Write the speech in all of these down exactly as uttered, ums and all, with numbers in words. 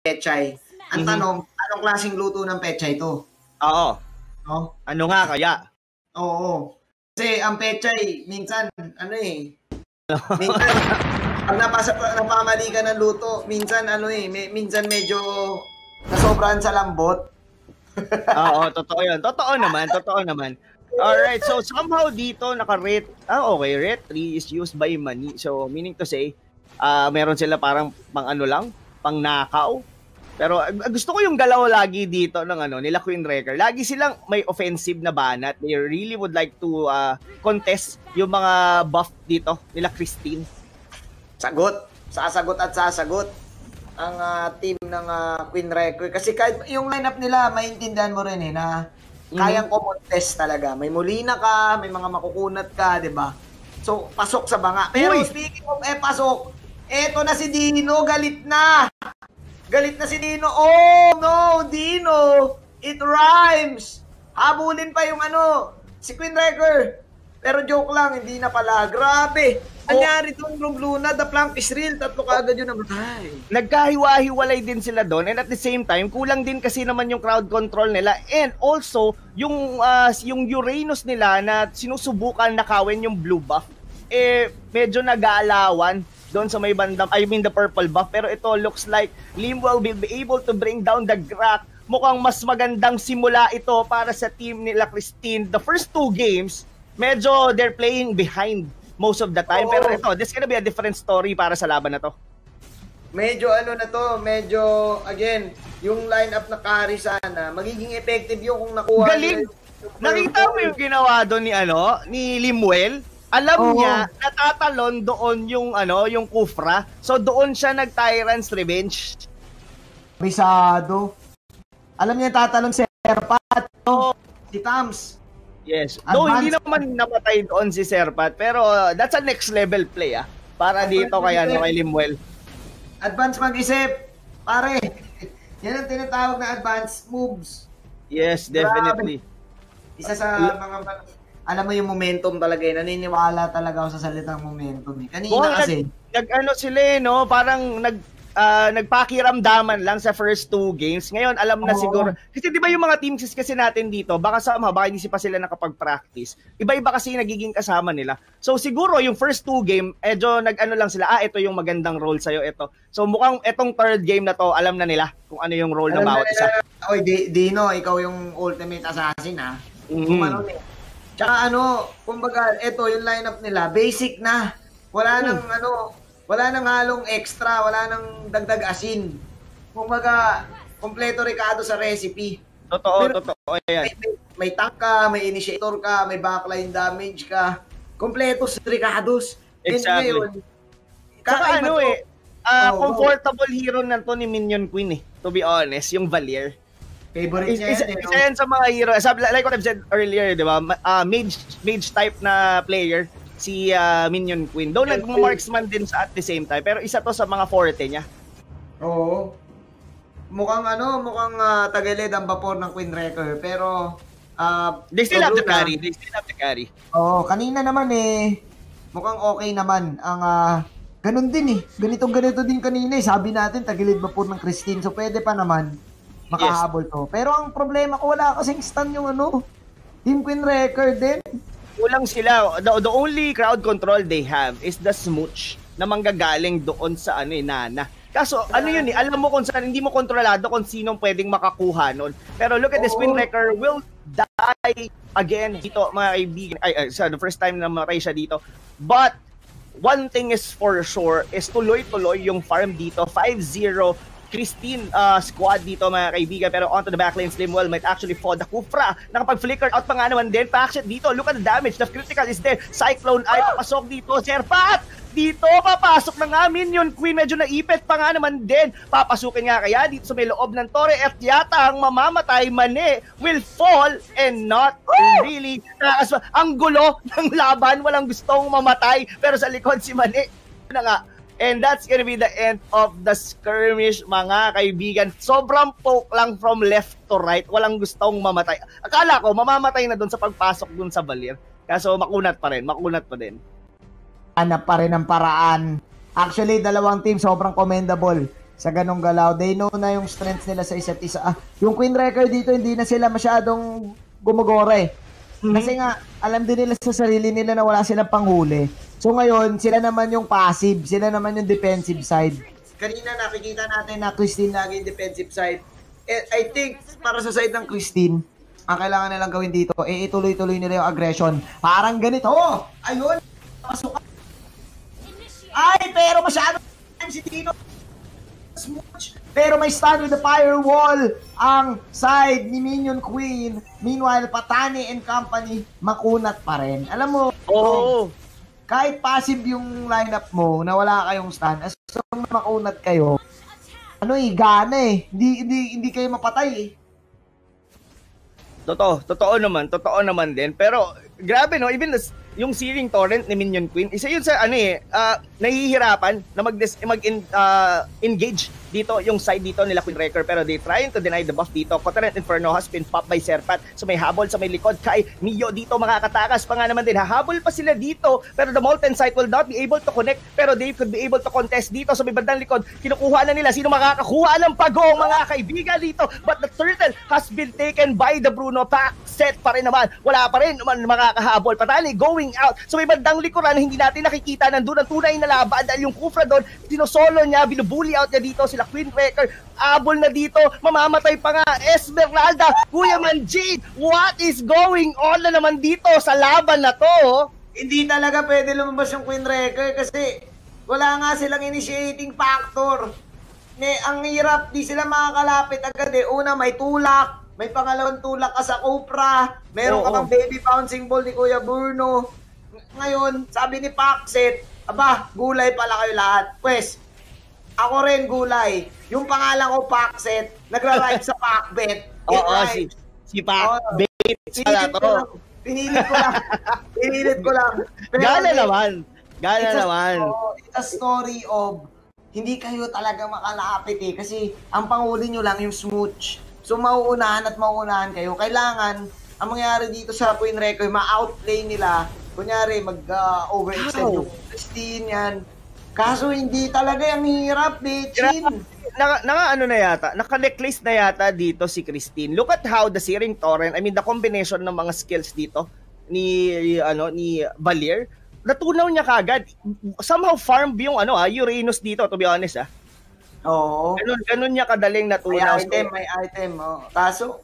pechay. Ang Mhm. tanong, anong klaseng luto ng pechay to? Oo. No? Ano nga kaya? Oo. Kasi ang pechay, minsan, ano eh, minsan, pag napasa, napamali ka ng luto, minsan, ano eh, may, minsan medyo nasobrahan sa lambot. Oo, totoo yun. Totoo naman, totoo naman. Alright, so somehow dito naka-rate, ah okay, rate three is used by money. So meaning to say, uh, meron sila parang pang ano lang, pang nakaw. Pero uh, gusto ko yung galaw lagi dito ng ano, nila Queen Wrecker. Lagi silang may offensive na banat. They really would like to uh, contest yung mga buff dito, nila Christine. Sagot. Sasagot at sasagot ang uh, team ng uh, Queen Wrecker. Kasi kahit yung lineup nila, maintindihan mo rin eh, na kayang kumontest talaga. May Molina ka, may mga makukunat ka, di ba? So, pasok sa banga. Pero Uy! speaking of eh, pasok, eto na si Dino, galit na. Galit na si Dino. Oh, no, Dino. It rhymes. Habulin pa yung ano, si Queen Wrecker. Pero joke lang, hindi na pala. Grabe. Nangyari oh. Itong Room Luna, the plank is real. Tatlo kaagad yun namatay. Nagkahiwa-hiwalay din sila doon. And at the same time, kulang din kasi naman yung crowd control nila. And also, yung, uh, yung Uranus nila na sinusubukan nakawin yung blue buff, eh, medyo nag-aalawan doon sa may bandang, I mean the purple buff. Pero ito looks like Limwell will be able to bring down the Grak. Mukhang mas magandang simula ito para sa team nila Christine. The first two games, medyo they're playing behind most of the time. Oh. Pero ito, this gonna be a different story para sa laban na to. Medyo ano na to, medyo, again, yung lineup na carry sana, magiging effective yung kung nakuha. Galing! Nakita mo yung ginawa doon ni ano, ni Limwell? Alam oh. niya, natatalon doon yung ano, yung Kufra. So doon siya nag-Tyrant's Revenge. Bisado. Alam niya tatalon si Serpat, no? Si Tams. Yes. Though hindi naman namatay doon si Serpat, pero uh, that's a next level play ah. Para Advance dito kay ano, kay Limwell. Advance mag-isip. Pare. Yan ang tinatawag na advance moves. Yes, definitely. Grabe. Isa sa mga, alam mo yung momentum talaga eh. Naniniwala talaga ako sa salitang momentum eh. Kanina oh, kasi. Nag, nag ano sila eh, no? Parang nag, uh, nagpakiramdaman lang sa first two games. Ngayon, alam na oh. siguro. Kasi di ba yung mga teams kasi natin dito, baka sama, baka hindi pa sila nakapag-practice. Iba-iba kasi nagiging kasama nila. So siguro yung first two game, medyo nag-ano lang sila, ah, ito yung magandang role sa'yo, ito. So mukhang etong third game na to, alam na nila kung ano yung role alam ng bawat isa. Oy, Dino, ikaw yung ultimate assassin ha. Mm-hmm. Kumano eh. Tsaka ano, kumbaga, ito yung lineup nila, basic na. Wala nang hmm. ano, wala nang halong extra, wala nang dagdag asin. Kumbaga, kompleto Ricardo sa recipe. Totoo, Pero, totoo yan. May, may, may tank ka, may initiator ka, may backline damage ka. Kompleto si Ricardo's. Exactly. And ngayon, Saka ano eh, uh, oh, comfortable oh. hero na to ni Minion Queen eh, to be honest, yung Valier. Favorite niya isa, yan, isa yan sa mga hero. Like what I've said earlier, di ba? Uh, mage, mage type na player, si uh, Minion Queen. Though nag-marksman din sa at the same time, pero isa to sa mga forte niya. Oo. Mukhang ano, mukhang uh, tagilid ang vapor ng Queen Wrecker, pero uh, they still have the carry. They still have the carry. Oo, kanina naman eh, mukhang okay naman. Ang uh, ganun din eh. Ganitong ganito din kanina eh. Sabi natin, tagilid vapor ng Christine. So pwede pa naman makahabol yes. to. Pero ang problema ko, wala kasing stun yung ano, Team Queen Wrecker din. Kulang sila. The, the only crowd control they have is the smooch na manggagaling doon sa ano eh, Nana. Kaso, uh, ano yun eh, alam mo kung saan, hindi mo kontrolado kung sinong pwedeng makakuha nun. Pero look at this, Queen Wrecker will die again dito, mga kaibigan. Ay, ay, so the first time na matay siya dito. But, one thing is for sure, is tuloy-tuloy yung farm dito, five zero Christine uh, squad dito mga kaibigan, pero onto the backlane, Slimwell might actually fall. The Kufra, nakapag-flicker out pa nga naman din. Packshot dito, look at the damage, the critical is there. Cyclone Eye, papasok dito, Serpat! Dito, papasok na nga, Minion Queen, medyo naipit pa nga naman din. Papasukin nga kaya dito sa may loob ng Torre, at yata ang mamamatay, Mane will fall and not really. Uh, ang gulo ng laban, walang gustong mamatay, pero sa likod si Mane, na nga. And that's gonna be the end of the skirmish, mga kaibigan. Sobrang poke lang from left to right. Walang gustong mamatay. Akala ko, mamamatay na doon sa pagpasok doon sa Valier. Kaso makunat pa rin, makunat pa din. Hanap pa rin ang paraan. Actually, dalawang team sobrang commendable. sa ganong galaw. They know na yung strengths nila sa isa't isa. Ah, yung Queen Wrecker dito, hindi na sila masyadong gumagora eh. Mm-hmm. Kasi nga, alam din nila sa sarili nila na wala silang panghuli. So ngayon, sila naman yung passive, sila naman yung defensive side. Kanina nakikita natin na Christine lagi yung defensive side. Eh, I think, para sa side ng Christine, ang kailangan nilang gawin dito, eh ituloy-tuloy nila yung aggression. Parang ganito. Oh, ayun. Pasukan. Ay, pero masyado si Dino. Smooch. Pero may stand with the firewall ang side ni Minion Queen. Meanwhile, Patani and company, makunat pa rin. Alam mo, oh. kahit passive yung lineup mo na wala kayong stand, as long na makunat kayo, ano eh, gana eh. Hindi, hindi, hindi kayo mapatay eh. Totoo, totoo naman, totoo naman din. Pero, grabe no, even the, yung Searing Torrent ni Minion Queen, isa yun sa ano eh, uh, nahihirapan na mag-engage mag uh, engage dito, yung side dito nila Queen Wrecker, pero they trying to deny the buff dito. Cotorant Inferno has been popped by Serpat, so may habol sa may likod kay Mio dito, makakatakas pa nga naman din. Hahabol pa sila dito, pero the Molten Sight will not be able to connect, pero they could be able to contest dito sa may bandang likod. Kinukuha na nila, sino makakakuha ng pagong mga kaibigan dito, but the turtle has been taken by the Bruno pack. Set pa rin naman, wala pa rin naman makakahabol. Patali going out, so may bandang likuran, hindi natin nakikita nandun ang tunay na laban dahil yung Kufra doon, sinosolo niya, binubully out niya dito sila Queen Wrecker, abol na dito, mamamatay pa nga Esmeralda, Kuya Manjade, what is going on na naman dito sa laban na to? Hindi talaga pwede lumabas yung Queen Wrecker kasi wala nga silang initiating factor. Ne, ang hirap, di sila makakalapit agad eh. Una, may tulak, may pangalawang tulak ka sa Copra, meron oh, ka pang oh. baby bouncing ball ni Kuya Bruno. Ngayon, sabi ni Paxet, aba, gulay pala kayo lahat. Pwes, ako rin gulay. Yung pangalan ko Paxet, nagra-ride sa Pacbet. Oo, oh, oh, si, si Pacbet. Pinilit ko lang. Pinilit ko lang. Pinilit ko lang. Pero, Gala naman. Gala it's naman. A, it's a story of hindi kayo talaga makalapit eh. Kasi ang panghuli nyo lang yung smooch. So mauunahan at mauunahan kayo. Kailangan, ang mangyari dito sa Queen Wrecker, ma-outplay nila. Kunyari, mag-overextend uh, yung Christine yan. Kaso hindi talaga yung hirap, bitchin. Naka, naka ano na yata, naka-necklace na yata dito si Christine. Look at how the Searing Torrent, I mean the combination ng mga skills dito ni ano ni Valier, natunaw niya kagad. Somehow farm yung ano ah, Uranus dito, to be honest ah. Oo. Ganun, ganun niya kadaling natunaw. May item, may item. Oh. Kaso,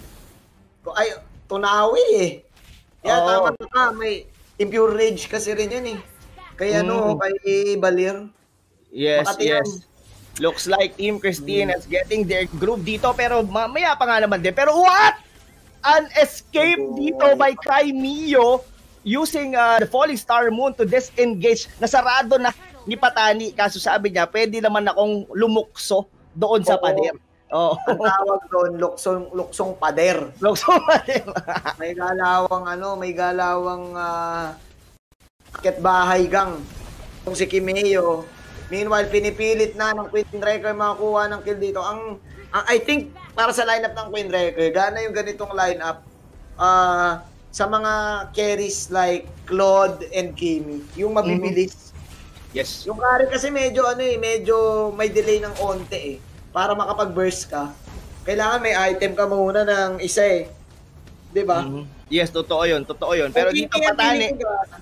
ay, tunawi eh. Yeah, oh. tama ka, may Impure Rage kasi rin yan eh. Kaya mm. ano, kay Valier. Yes, Makatiyan. yes. Looks like Team Christine mm. is getting their groove dito, pero mamaya pa nga naman din. Pero what? An escape oh, dito by Kai Mio using uh, the Falling Star Moon to disengage. Nasarado na ni Patani. Kaso sabi niya, pwede naman akong lumukso doon sa oh, pader. Oh. Ang tawag doon, luksong, luksong pader. Luksong pader. May galawang ano, may galawang uh, akit bahay gang. Kung si Kimeo. Meanwhile, pinipilit na ng Queen Wrecker makakuha ng kill dito. Ang, ang I think, para sa lineup ng Queen Wrecker, gana yung ganitong lineup uh, sa mga carries like Claude and Kimi. Yung mabibilis. Mm-hmm. Yes. Yung carry kasi medyo ano eh, medyo may delay ng onte eh. Para makapag-burst ka. Kailangan may item ka muna ng isa eh. Diba? Mm-hmm. Yes, totoo yun. Totoo yun. Pero dito Patani...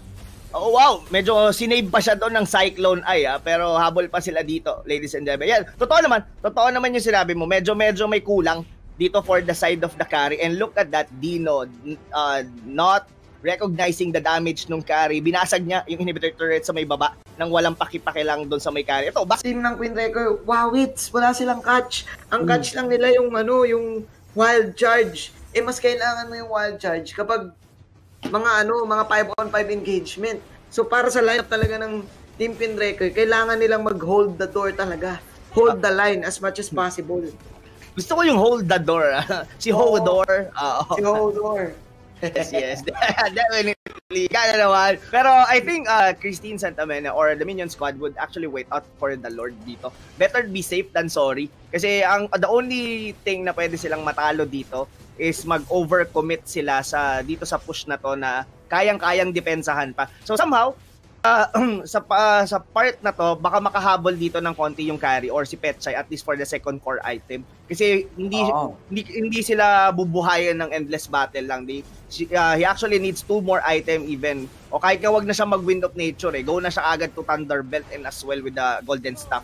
Oh wow, medyo sinave pa siya doon ng Cyclone Eye ah, pero habol pa sila dito, ladies and gentlemen. Yan, totoo naman, totoo naman yung sinabi mo. Medyo medyo may kulang dito for the side of the carry. And look at that, Dino uh, not recognizing the damage nung carry. Binasag niya yung inhibitor turret sa may baba nang walang paki-paki lang doon sa may carry. Ito, bak team ng Queen Wrecker, wow, it's wala silang catch. Ang catch hmm. lang nila yung ano, yung wild charge. Eh mas kailangan mo yung wild charge kapag mga ano, mga five on five engagement. So para sa lineup talaga ng Team Queen Wrecker, kailangan nilang mag-hold the door talaga. Hold the line as much as possible. Gusto ko yung hold the door. Si oh, Hodor. Uh, si Hodor. Yes, yes. Definitely. Gana naman. Pero I think uh, Christine Santamena or the Minion Squad would actually wait out for the Lord dito. Better be safe than sorry. Kasi ang the only thing na pwede silang matalo dito is mag-overcommit sila sa dito sa push na to na kayang-kayang depensahan pa. So somehow, sa uh, sa part na to, baka makahabol dito ng konti yung carry or si Petchay at least for the second core item. Kasi hindi oh. hindi, hindi sila bubuhayan ng endless battle lang. They, uh, he actually needs two more item even. O kahit ka wag na siya mag Wind of Nature eh. Go na siya agad to Thunderbelt and as well with the Golden Staff.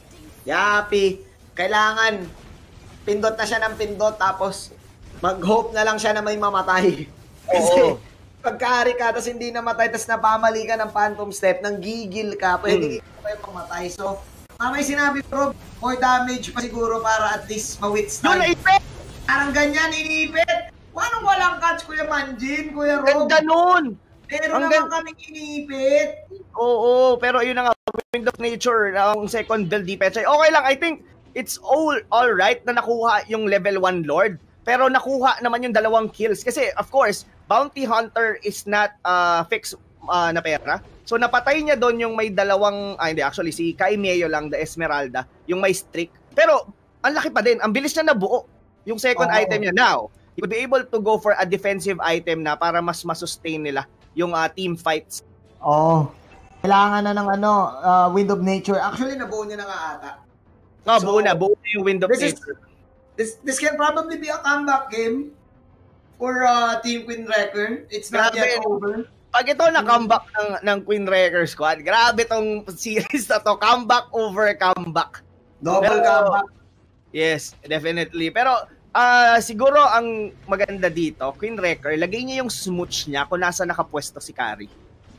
Yapi, kailangan pindot na siya ng pindot tapos mag-hope na lang siya na may mamatay. Kasi oh. pagkari ka, tapos hindi namatay, tapos napamali ka ng phantom step, nang gigil ka, pwede hmm. ka mamatay. So, mamay sinabi ko, more damage pa siguro para at least ma-withstand. Yun, naipit! Parang ganyan, iniipit. Anong walang catch, Kuya Manjin, Kuya Rob? Ganda nun! Pero ang naman kaming iniipit. Oo, pero yun na nga, Wind of Nature, ang second build defense. Okay lang, I think it's all all right na nakuha yung level one Lord, pero nakuha naman yung dalawang kills. Kasi, of course, Bounty Hunter is not uh, fixed uh, na pera. So napatay niya doon yung may dalawang, ah hindi, actually si Kaimeo lang, the Esmeralda, yung may streak. Pero ang laki pa din, ang bilis niya nabuo yung second oh. item niya. Now, he would be able to go for a defensive item na para mas masustain nila yung uh, team fights. Oh, kailangan na ng ano, uh, Wind of Nature. Actually, nabuo niya na nga ata. No, so, buo na, buo na yung Wind of this Nature. Is, this, this can probably be a comeback game for uh, Team Queen Wrecker. It's not grabe, yet over. Pag ito na comeback ng, ng Queen Wrecker squad, grabe tong series na to. Comeback over comeback. Double Pero, comeback. Yes, definitely. Pero uh, siguro ang maganda dito, Queen Wrecker, lagay niya yung smooch niya kung nasa nakapwesto si Carrie.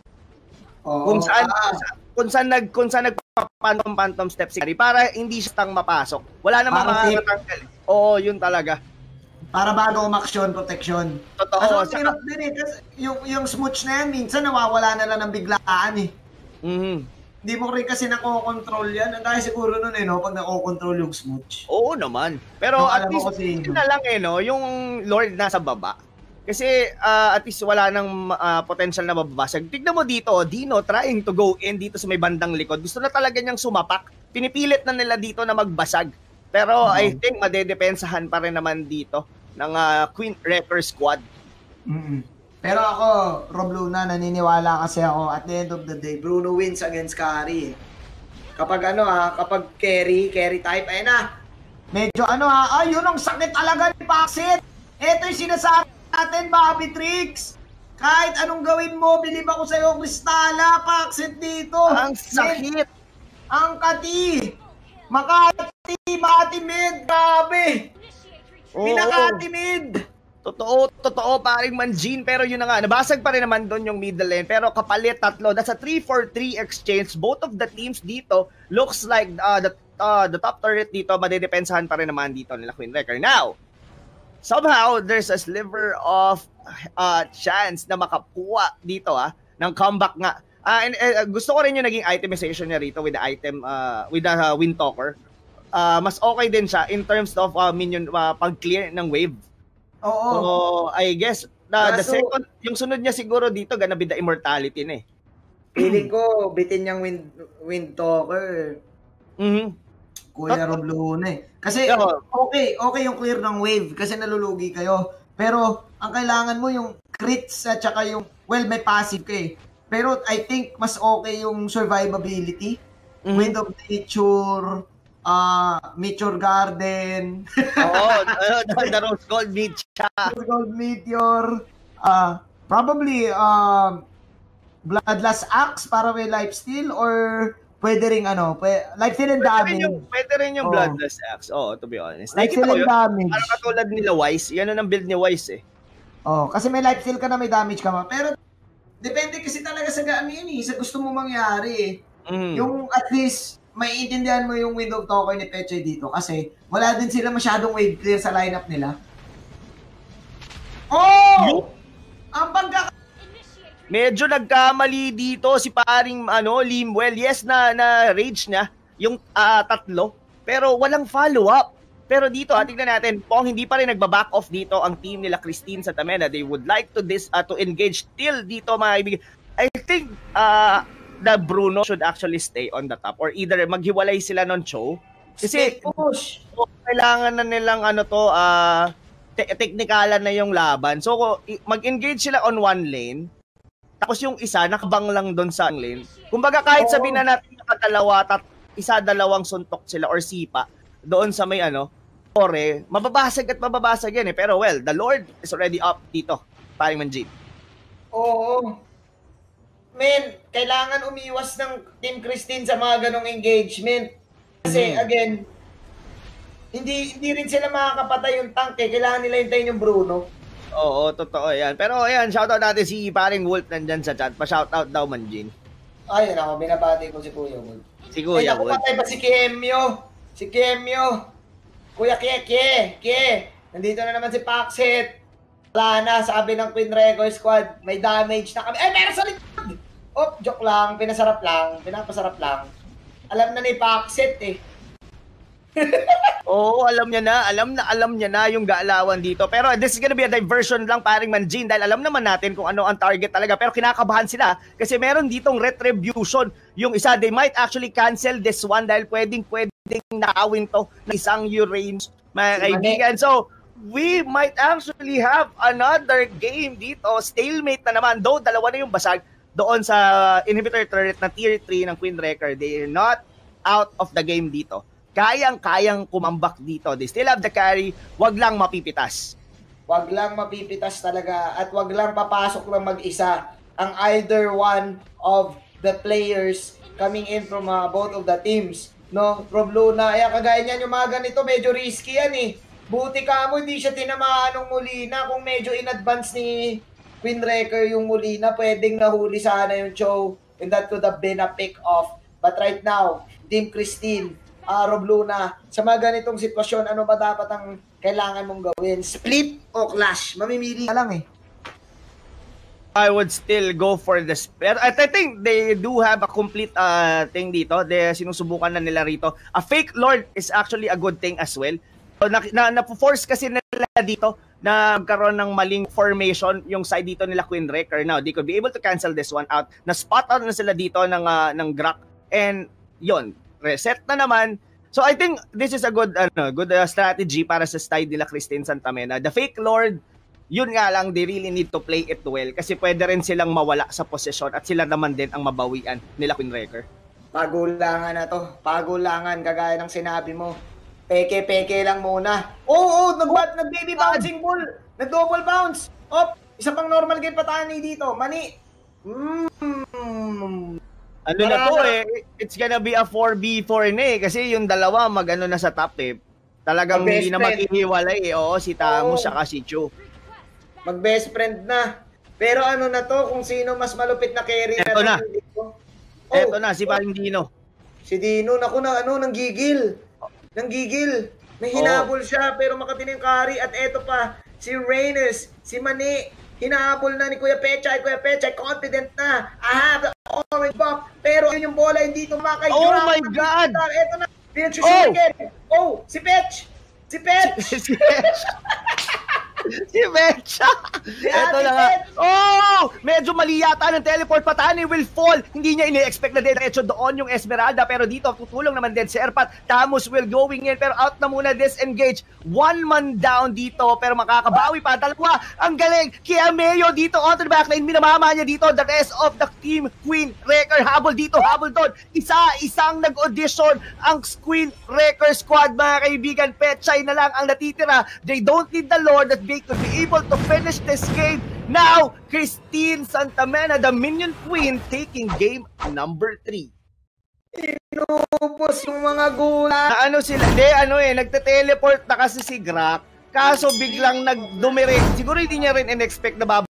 Oh, kung saan, ah. kung saan nag kung saan nagpa-phantom phantom step si Carrie para hindi siya tang mapasok. Wala namang makakatanggal. Oo, yun talaga. Para bago umaksyon, protection. Totoo. Kasi ang din eh, kasi yung, yung smooch na yan, minsan nawawala na lang ng biglaan eh. Mm-hmm. Hindi mo rin kasi nakokontrol yan. Ang dahil siguro nun eh, no, pag nakokontrol yung smooch. Oo naman. Pero no, at least, yun na lang eh, no, yung Lord nasa baba. Kasi uh, at least wala nang uh, potential na mababasag. Tignan mo dito, Dino trying to go in dito sa may bandang likod. Gusto na talaga niyang sumapak. Pinipilit na nila dito na magbasag. Pero mm-hmm. I think madedepensahan pa rin naman dito ng uh, Queen Wrecker squad. Mm-hmm. Pero ako, Rob Luna, naniniwala kasi ako at the end of the day, Bruno wins against Carry. Kapag ano ha, kapag carry, carry type, ayun na. Medyo ano ha, ay yun ang sakit talaga ni Paxit. Ito yung sinasabi natin, Bobby Tricks. Kahit anong gawin mo, bilib ako sa'yo, Cristala, Paxit dito. Ang sakit. Ang kati. Makati, Mati Mid, grabe. Pinakati Mid. Totoo, totoo, paring Manjin. Pero yun na nga, nabasag pa rin naman doon yung middle lane. Pero kapalit tatlo. That's a three for three exchange. Both of the teams dito looks like uh, the, uh, the top turret dito, madedepensahan pa rin naman dito nila Queen Wrecker. Now, somehow, there's a sliver of uh, chance na makakuha dito ah, ng comeback nga. Uh, and, uh, gusto ko rin yung naging itemization niya rito with the item, uh, with the uh, Wind Talker. Uh, mas okay din siya in terms of uh, minion, uh, pag-clear ng wave. Oo. So, I guess, the, the second, yung sunod niya siguro dito, gonna be the Immortality na eh. Feeling ko, bitin niyang Wind, wind Talker. Mm-hmm. Kuya Rob Luna eh. Kasi, okay, okay yung clear ng wave kasi nalulugi kayo. Pero, ang kailangan mo yung crits at saka yung, well, may passive ka eh. Pero I think mas okay yung survivability. Mm-hmm. Wind of Nature, uh, Meteor Garden. Oo, uh, the Rose Gold Meteor. Rose Gold Meteor. Uh, probably uh, Bloodlust Axe para may lifesteal or pwede rin ano, pwede, lifesteal and damage. Pwede rin yung oh. Bloodlust Axe. Oh, to be honest. Lifesteal and damage. Parang katulad nila Wise. Yan ang build ni Wise eh. Oh, kasi may lifesteal ka na may damage ka ma. Pero depende kasi talaga sa ano yan eh, sa gusto mo mangyari eh. Mm. Yung at least, maiintindihan mo yung Wind of Talker ni Petchay dito kasi wala din sila masyadong wave clear sa lineup nila. Oh! Yo? Ang pagka... Medyo nagkamali dito si paring ano, Limwell. Yes, na, na rage niya yung uh, tatlo, pero walang follow-up. Pero dito, ha, tignan natin, Pong, hindi pa rin nagbaback off dito ang team nila Christine sa Tamena. They would like to this uh, to engage till dito, mga ibig. I think uh, the Bruno should actually stay on the top or either maghiwalay sila non Cho. Kasi push. So, kailangan na nilang ano to, uh, te- teknikalan na yung laban. So, mag-engage sila on one lane. Tapos yung isa, nakabang lang doon sa lane. Kumbaga kahit Oo. sabihin na natin nakadalawa, tat isa, dalawang suntok sila or sipa doon sa may ano, ore, mababasag at mababasag yan eh. Pero well, the Lord is already up dito, paring Manjit. Oo. Men, kailangan umiwas ng Team Christine sa mga ganong engagement. Kasi Mhm. again, hindi hindi rin sila makakapatay yung tank eh. Kailangan nila hintayin yung Bruno. Oo, totoo yan. Pero ayan, shoutout natin si paring Wolf nandyan sa chat. Pa-shoutout daw, Manjin. Ay, ako, binabati ko si Kuya Wolf. Si Ay, Kuya naku, Wolf. patay pa si Kemyo. Si Kemyo. Kuya Kie, Kie, Kie. Nandito na naman si Paxet. Wala na, sabi ng Queen Record Squad, may damage na kami. Ay, meron sa likod! Oh, joke lang, pinasarap lang, pinapasarap lang. Alam na ni Paxet eh. Oo, alam niya na, alam na, alam niya na yung gaalawan dito. Pero this is gonna be a diversion lang paring Manjin dahil alam naman natin kung ano ang target talaga. Pero kinakabahan sila kasi meron ditong retribution. Yung isa, they might actually cancel this one dahil pwedeng pwedeng nakawin to ng isang Uranus, mga Si kaibigan. So, we might actually have another game dito. Stalemate na naman. Though, dalawa na yung basag doon sa inhibitor turret na tier three ng Queen Wrecker. They're not out of the game dito. Kayang-kayang kumambak dito. They still have the carry. Wag lang mapipitas. Wag lang mapipitas talaga at wag lang papasok lang mag-isa ang either one of the players coming in from uh, both of the teams. No? From Luna, ay kagaya niyan yung mga ganito, medyo risky yan eh. Buti ka mo, hindi siya tinamaan ng Molina. Kung medyo in advance ni Queen Wrecker yung Molina, pwedeng nahuli sana yung Cho and that could have been a pick-off. But right now, Team Christine, uh, Rob Luna, sa mga ganitong sitwasyon, ano ba dapat ang kailangan mong gawin? Split o clash? Mamimili ka lang eh. I would still go for the split. I think they do have a complete uh, thing dito. De, sinusubukan na nila rito. A fake Lord is actually a good thing as well. So, na, na, na-force kasi nila dito na magkaroon ng maling formation yung side dito nila Queen Wrecker. Now, they could be able to cancel this one out. Na-spot out na sila dito ng, uh, ng Grak. And yun, reset na naman. So I think this is a good ano, good uh, strategy para sa side nila Christine Santamena. The fake Lord, yun nga lang, they really need to play it well kasi pwede rin silang mawala sa posisyon at sila naman din ang mabawian nila Queen Wrecker. Pagulangan na to. Pagulangan, kagaya ng sinabi mo. Peke-peke lang muna. Oo, oh, oh, nag nag-baby bouncing ball. Nag-double bounce. Op, isa pang normal game patani dito. Mani. Mm. Ano na to eh, it's gonna be a four v four na eh kasi yung dalawa mag-ano na sa top eh. Talagang hindi na maghihiwalay eh. Oo, si Tamus saka si Chu. Mag-best friend na. Pero ano na to, kung sino mas malupit na carry Eto na. dito. Oh, Eto na, si Paring Dino. Si Dino, naku na ano, nanggigil. Nanggigil. May hinabol siya pero makatinin carry at eto pa, si Reynes, si Mani, hinahabol na ni Kuya Pechay. Kuya Pechay, confident na. I have the orange buff. Pero yun yung bola, hindi tumakay. Oh my God! Eto na. Oh! Oh, si Pech! Si Pech! Si Pech! Si Mecha! Ito na nga. Pech! Oh! Medyo mali yata ng teleport. Patani will fall. Hindi niya ini-expect na diretso doon yung Esmeralda. Pero dito, tutulong naman din si Erpat. Tamus will going in. Pero out na muna, disengage. One man down dito. Pero makakabawi pa. Dalawa. Ang galing. Kaya Mayo dito onto the backline. Minamama niya dito. The rest of the team. Queen Wrecker. Habol dito. Habol doon. Isa-isang nag-audition ang Queen Wrecker squad. Mga kaibigan, Pechay na lang ang natitira. They don't need the Lord that they could be able to finish this game. Now, Christine Santamena, the Minion Queen, taking game number three. Inupos yung mga gula. Na ano sila, de ano eh, nagte-teleport na kasi si Grak. Kaso biglang nagdumire. Siguro hindi niya rin in-expect na